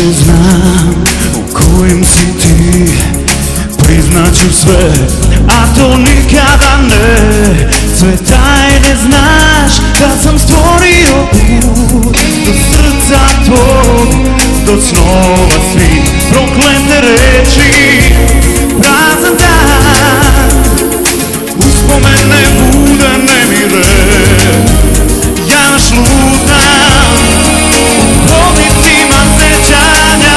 više znam u kojem si ti. Priznaću sve, a to nikada ne. Sve tajne znaš, kad sam stvorio put do srca tvog, do snova svih. Proklete reči, prazan dan, uspomene bude nemire. Ja šlutam u hodnicima sećanja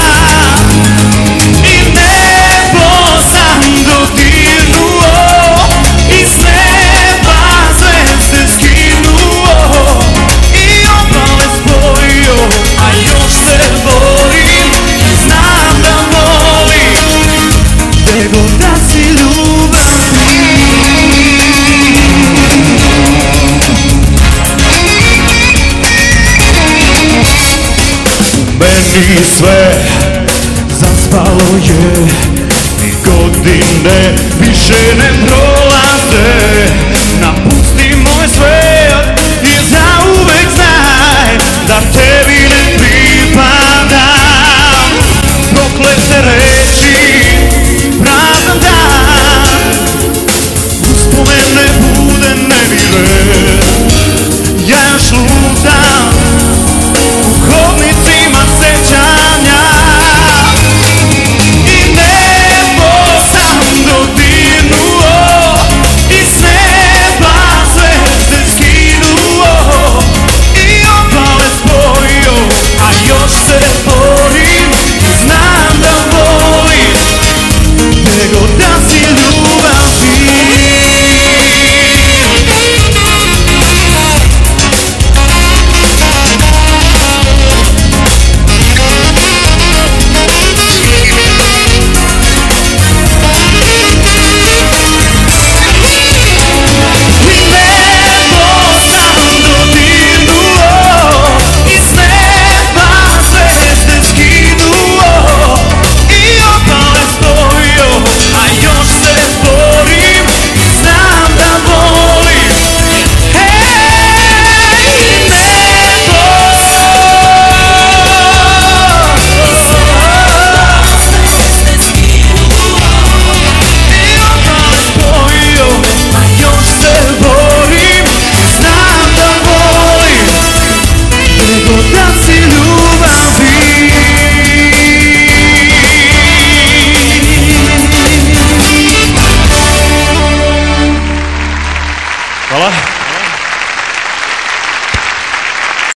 i nebo sam dodirnuo i s neba zvezde skinuo i obale spojio, a još se borim i znam da volim gde god da si ljubav ti. Meni sve zaspalo je, ni godine više ne prolaze. Napusti moj svet i zauvek znaj da tebi ne pripadam. Proklete reči, prazan dan, uspomene bude nemire. Ja još lutam u hodnicima sećanja i nebo sam dodirnuo i s neba zvezde skinuo i obale spojio, a još se borim i znam da volim gde god da si ljubav ti. Hvala.